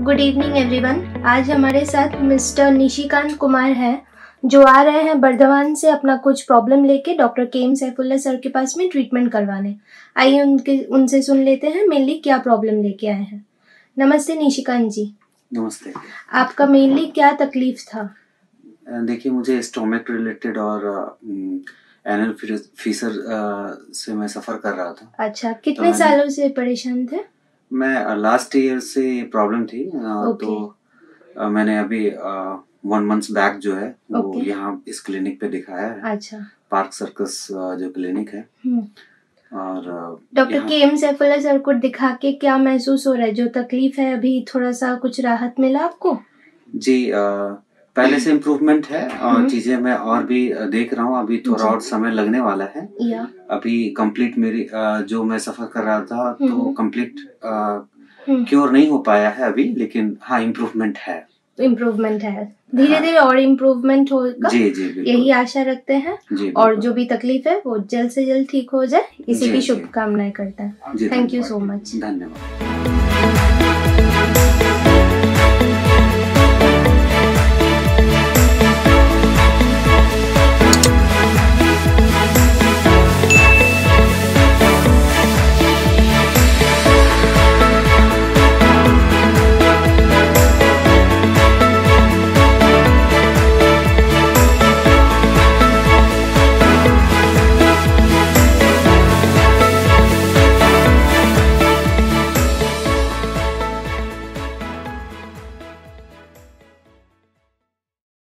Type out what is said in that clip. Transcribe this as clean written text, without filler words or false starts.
Good evening everyone. आज हमारे साथ मिस्टर निशिकांत कुमार हैं जो आ रहे हैं बर्धमान से अपना कुछ प्रॉब्लम लेके डॉक्टर के.एम. सैफुल्लाह सर के पास में ट्रीटमेंट करवाने। आइए उनसे सुन लेते हैं मेनली क्या प्रॉब्लम लेके आए हैं। नमस्ते निशिकांत जी। नमस्ते। आपका मेनली क्या तकलीफ था? देखिए, मुझे स्टोमक रिलेटेड और एनल फीसर से मैं सफ़र कर रहा था। अच्छा, कितने सालों से परेशान थे? मैं लास्ट ईयर से प्रॉब्लम थी। तो मैंने अभी 1 मंथ्स बैक जो है वो यहाँ इस क्लिनिक पे दिखाया है। अच्छा। पार्क सर्कस जो क्लिनिक है। और डॉक्टर के.एम. सैफुल्लाह सर को दिखा के क्या महसूस हो रहा है? जो तकलीफ है अभी थोड़ा सा कुछ राहत मिला आपको? जी, पहले से इम्प्रूवमेंट है और चीजें मैं और भी देख रहा हूँ। अभी थोड़ा और समय लगने वाला है। अभी कंप्लीट मेरी जो मैं सफर कर रहा था तो कंप्लीट क्योर नहीं हो पाया है अभी, लेकिन हाँ इम्प्रूवमेंट है। धीरे धीरे और इम्प्रूवमेंट होगा। जी जी बिल्कुल। यही आशा रखते हैं। और जो भी तकलीफ है वो जल्द से जल्द ठीक हो जाए, इसी की शुभकामनाएं करते हैं। Thank you so much. धन्यवाद।